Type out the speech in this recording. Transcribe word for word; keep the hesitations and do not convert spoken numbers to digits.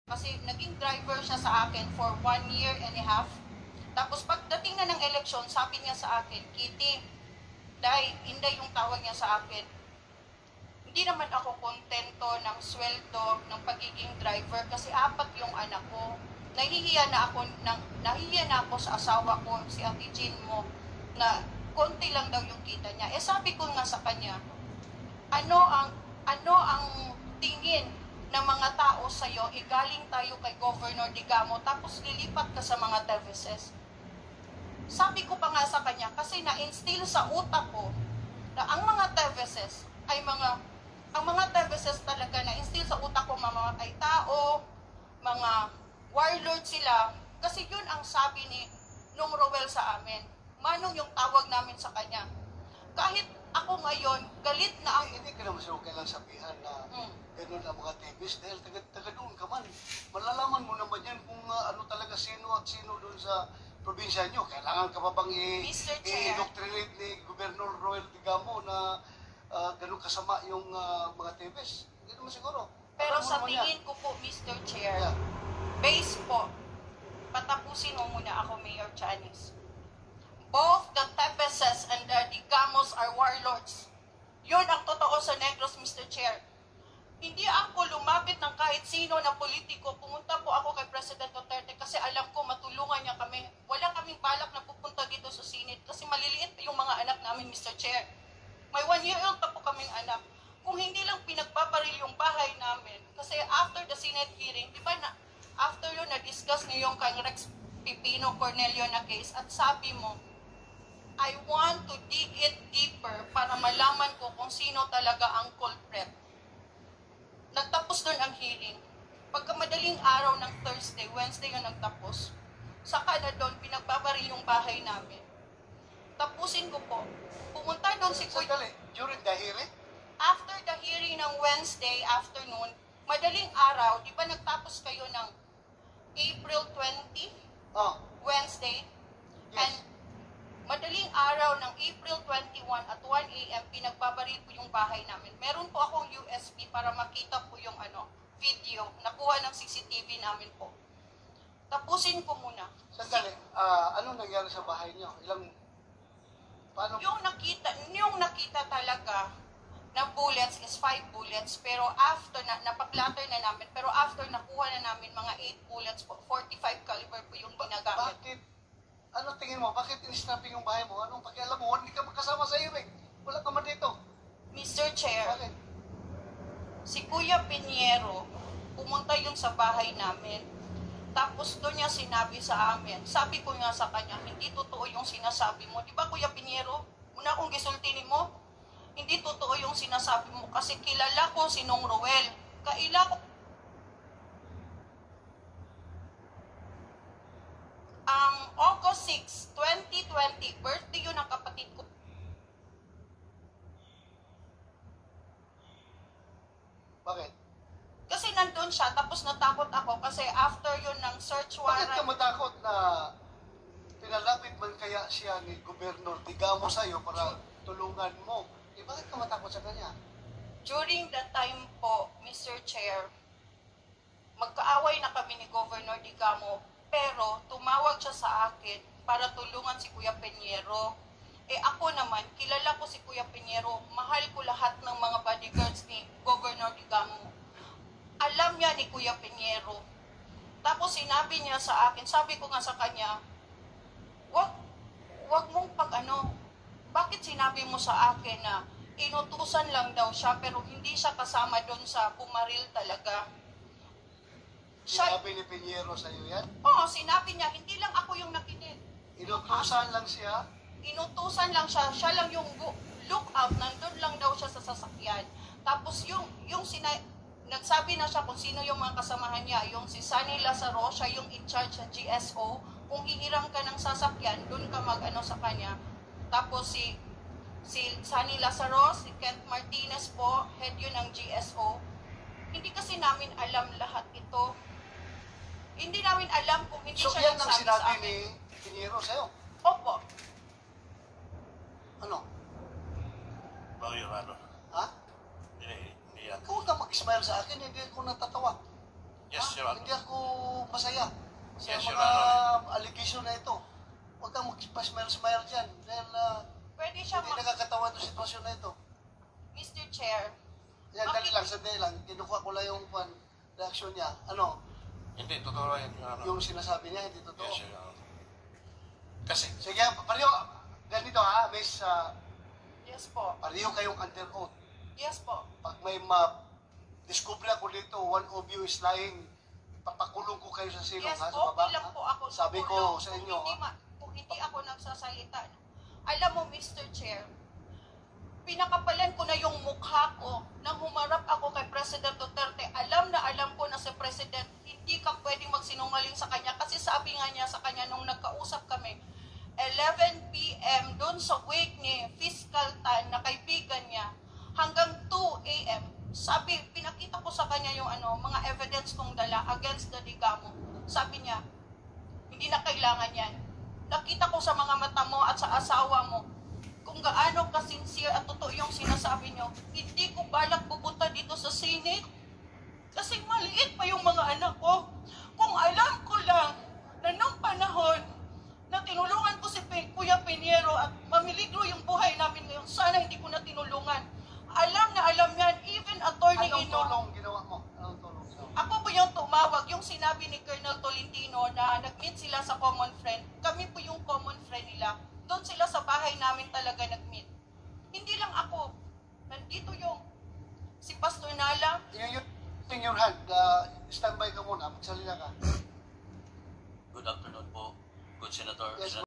Kasi naging driver siya sa akin for one year and a half. Tapos pagdating na ng eleksyon, sabi niya sa akin, Kitty, dahil hindi yung tawag niya sa akin, hindi naman ako kontento ng sweldo ng pagiging driver kasi apat yung anak ko. Nahihiya na ako, ng, nahihiya na ako sa asawa ko, si Ate Jean mo, na konti lang daw yung kita niya. Eh sabi ko nga sa kanya, ano ang, ano ang tingin ng mga tao sa iyo, eh, galing tayo kay Governor Digamo, tapos lilipat ka sa mga Teveses. Sabi ko pa nga sa kanya, kasi na-instill sa utak ko na ang mga Teveses ay mga, ang mga Teveses talaga na-instill sa utak ko, mamamatay tao, mga warlord sila, kasi yun ang sabi ni Nung Roel sa amin. Manong yung tawag namin sa kanya. Kahit ako ngayon, galit na ang... Hindi ka naman sila kailang sabihan na hmm. ganun ang mga Teves dahil taga, taga doon ka man. Malalaman mo naman yan kung uh, ano talaga sino at sino doon sa probinsya nyo. Kailangan ka pa bang i-indoctrinate ni Governor Roel Digamo na uh, ganun kasama yung uh, mga Teves? Hindi naman siguro. Pero sa tingin ko po, Mister Chair, yeah. Base po, patapusin mo muna ako, Mayor Chanis. Both the Teveses and the Digamos are warlords. Yun ang totoo sa Negros, Mister Chair. Hindi ako lumapit ng kahit sino na politiko. Pumunta po ako kay President Duterte kasi alam ko matulungan niya kami. Wala kaming balak na pupunta dito sa Senate kasi maliliit pa yung mga anak namin, Mister Chair. May one year old pa po kaming anak. Kung hindi lang pinagpaparil yung bahay namin, kasi after the Senate hearing, di ba na, after yun, na-discuss niyo yung kay Rex Pipino Cornelio na case at sabi mo, I want to dig it deeper para malaman ko kung sino talaga ang culprit. Nagtapos doon ang hearing. Pagkamadaling araw ng Thursday, Wednesday yung nagtapos, saka na doon, pinagbabaril yung bahay namin. Tapusin ko po. Pumunta doon si Kuya. Sandali, during the hearing? After the hearing ng Wednesday afternoon, madaling araw, di ba nagtapos kayo ng April twentieth? Oh. Wednesday? Yes. And madaling araw ng April twenty-first at one a m pinagbabaril po yung bahay namin. Meron po akong U S B para makita po yung ano, video. Nakuha ng C C T V namin po. Tapusin ko muna. Sandali, uh, ano nangyari sa bahay niyo? Ilang, paano? Yung nakita, yung nakita talaga na bullets is five bullets, pero after, na, napaklatter na namin, pero after nakuha na namin mga eight bullets po, forty-five caliber po yung ginagamit. Bakit? Ano tingin mo? Bakit in-snapping yung bahay mo? Anong pakialam mo? Hindi ka makasama sa hearing. Wala ka man dito. Mister Chair, Bakit? si Kuya Piñero, pumunta yun sa bahay namin. Tapos doon niya sinabi sa amin, sabi ko nga sa kanya, hindi totoo yung sinasabi mo. Di ba Kuya Piñero? Una kong gisultinin mo, hindi totoo yung sinasabi mo kasi kilala ko si Nung Roel. Kaila ko ang um, August sixth, twenty twenty, birthday yun ng kapatid ko. Bakit? Kasi nandun siya, tapos natakot ako kasi after yun ng search warrant. Bakit ka matakot na pinalapit man kaya siya ni Governor Digamo sa'yo para tulungan mo? Eh, bakit ka matakot sa kanya? During that time po, Mister Chair, magkaaway na kami ni Governor Digamo, pero tumawag siya sa akin para tulungan si Kuya Piñero. Eh ako naman, kilala ko si Kuya Piñero, mahal ko lahat ng mga bodyguards ni Governor Digamo. Alam niya ni Kuya Piñero. Tapos sinabi niya sa akin, sabi ko nga sa kanya, wag, wag mong pag ano, bakit sinabi mo sa akin na inutusan lang daw siya pero hindi siya kasama doon sa pumaril talaga? Sinabi ni Piñero sa iyo yan? Oo, sinabi niya, hindi lang ako yung nakinig. Inutusan lang siya? Inutusan lang siya, siya lang yung look out, nandun lang daw siya sa sasakyan. Tapos yung, yung sina, nagsabi na siya kung sino yung mga kasamahan niya, yung si Sunny Lazaro, siya yung in charge sa G S O, kung hihiram ka ng sasakyan, dun ka mag-ano sa kanya. Tapos si si Sunny Lazaro, si Kent Martinez po, head yun ng G S O. Hindi kasi namin alam lahat ito. Hindi namin alam kung hindi so, siya nagsabi sa amin. So yan ang sinabi ni Piñero sa'yo? Opo. Ano? Bakit yung ano? Ha? Hindi, hindi yan. Huwag ka mag-smile sa akin, hindi ako natatawa. Yes, Ha? Your Honor. Hindi ako masaya sa Yes, Your mga Honor. allegation na ito. Huwag kang mag-smile-smile dyan dahil uh, Pwede siya hindi ma- nakakatawa itong sitwasyon na ito. Mister Chair, Yan, dali Bakit? lang, sandali lang. Kinukuha ko lang yung pan, reaction niya. Ano, Hindi, totoo yan, Your Honor. yung sinasabi niya, hindi totoo. Yes, Your Honor. Kasi, Sige, pareho, ganito ha, Miss, uh, yes po. pareho kayong under oath. Yes po. Pag may ma-discover ako dito, one of you is lying, papakulong ko kayo sa silong Yes, ha, sa okay baba. lang ha? po ako. Sabi ko Kung sa hindi inyo, ha? ma- kung hindi ako nagsasalita. Alam mo, Mister Chair, pinakapalan ko na yung mukha ko nang humarap ako kay President Duterte. Alam na alam ko na si President, hindi ka pwedeng magsinungaling sa kanya kasi sabi nga niya sa kanya nung nagkausap kami, eleven p m doon sa wake ni Fiscal Tan na kaibigan niya hanggang two a m Sabi, pinakita ko sa kanya yung ano, mga evidence kong dala against the Digamo. Sabi niya, hindi na kailangan yan. Nakita ko sa mga mata mo at sa asawa mo kung gaano ka-sincere at totoo yung sinasabi nyo. Hindi ko balak pupunta dito sa Senate kasi maliit pa yung mga anak ko. Kung alam ko lang na nung panahon na tinulungan ko si P- Kuya Pinheiro at mamiligro yung buhay namin ngayon, sana hindi ko na tinulungan. Alam na alam yan, even Attorney Anong Ino. tulong ginawa mo? Anong tulong ginawa mo? Ako po yung tumawag, yung sinabi ni Colonel Tolentino na nag-meet sila sa common friend. Kami po yung common friend nila. Doon sila sa bahay namin talaga nag-meet. Hindi lang ako. Nandito yung si Pastor Nala. Yung, yung, in your hand, uh, standby ka muna, magsalita ka. Good afternoon po, good Senator. Yes,